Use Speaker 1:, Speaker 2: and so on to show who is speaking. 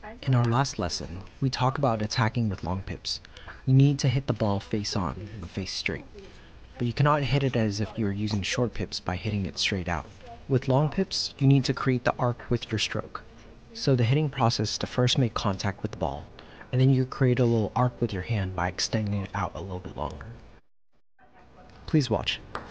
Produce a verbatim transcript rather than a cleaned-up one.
Speaker 1: In our last lesson, we talked about attacking with long pips. You need to hit the ball face on, and face straight. But you cannot hit it as if you were using short pips by hitting it straight out. With long pips, you need to create the arc with your stroke. So the hitting process is to first make contact with the ball, and then you create a little arc with your hand by extending it out a little bit longer. Please watch.